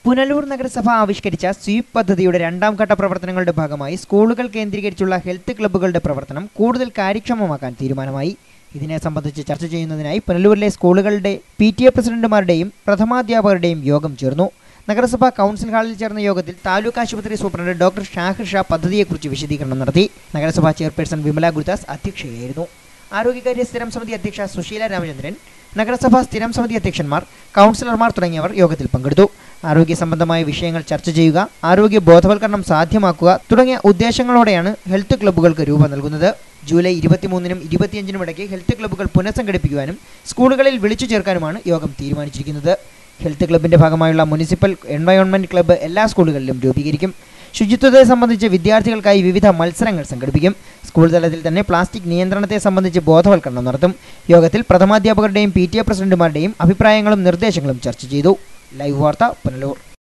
പുനലൂർ നഗരസഭ ആവിഷ്കരിച്ച സ്വീപ് പദ്ധതിയുടെ രണ്ടാം ഘട്ട പ്രവർത്തനങ്ങളുടെ ഭാഗമായി സ്കൂളുകൾ കേന്ദ്രീകരിച്ചുള്ള ഹെൽത്ത് ക്ലബ്ബുകളുടെ പ്രവർത്തനം കൂടുതൽ കാര്യക്ഷമമാക്കാൻ തീരുമാനമായി. ഇതിനെ സംബന്ധിച്ച് ചർച്ച ചെയ്യുന്നതിനായി പുനലൂരിലെ സ്കൂളുകളുടെ PTA പ്രസിഡന്റുമാരുടെയും പ്രഥമാധ്യാപകരുടെയും യോഗം ചേർന്നു. നഗരസഭാ കൗൺസിൽ ഹാളിൽ ചേർന്ന യോഗത്തിൽ താലൂക്ക് ആശുപത്രി സൂപ്രണ്ട് ഡോക്ടർ ഷാഹിർ ഷാ പദ്ധതിയെക്കുറിച്ച് വിശദീകരണം നടത്തി. നഗരസഭാ ചെയർപേഴ്സൺ വിമല ഗുരുദാസ് അധ്യക്ഷയായിരുന്നു. ആരോഗ്യകാര്യ സ്ഥിരം സമിതി അധ്യക്ഷ സുശീല രാമചന്ദ്രൻ, നഗരസഭാ സ്ഥിരം സമിതി അധ്യക്ഷന്മാർ, കൗൺസിലർമാർ തുടങ്ങിയവർ യോഗത്തിൽ പങ്കെടുത്തു. ആരോഗ്യ സംബന്ധമായ വിഷയങ്ങൾ ചർച്ച ചെയ്യുക, ആരോഗ്യ ബോധവൽക്കരണം സാധ്യമാക്കുക തുടങ്ങിയ ഉദ്ദേശങ്ങളോടെയാണ് ഹെൽത്ത് ക്ലബ്ബുകൾക്ക് രൂപം നൽകുന്നത്. ജൂലൈ 23-നും 25-നും ഇടയ്ക്ക് ഹെൽത്ത് ക്ലബ്ബുകൾ പുനഃസംഘടിപ്പിക്കുവാനും സ്കൂളുകളിൽ വിളിച്ചു ചേർക്കാനുമാണ് യോഗം തീരുമാനിച്ചിരിക്കുന്നത്. ഹെൽത്ത് ക്ലബിന്റെ ഭാഗമായുള്ള മുനിസിപ്പൽ എൻവയോൺമെന്റ് ക്ലബ്ബ് എല്ലാ സ്കൂളുകളിലും രൂപീകരിക്കും. ശുചിത്വത്തെ സംബന്ധിച്ച് വിദ്യാർത്ഥികൾക്കായി വിവിധ മത്സരങ്ങൾ സംഘടിപ്പിക്കും. സ്കൂൾ തലത്തിൽ തന്നെ പ്ലാസ്റ്റിക് നിയന്ത്രണത്തെ സംബന്ധിച്ച് ബോധവൽക്കരണം നടത്തും. യോഗത്തിൽ പ്രഥമാധ്യാപകരുടെയും PTA പ്രസിഡന്റുമാരുടെയും അഭിപ്രായങ്ങളും നിർദ്ദേശങ്ങളും ചർച്ച ചെയ്തു. ലൈവ് വാർത്ത പുനലൂർ.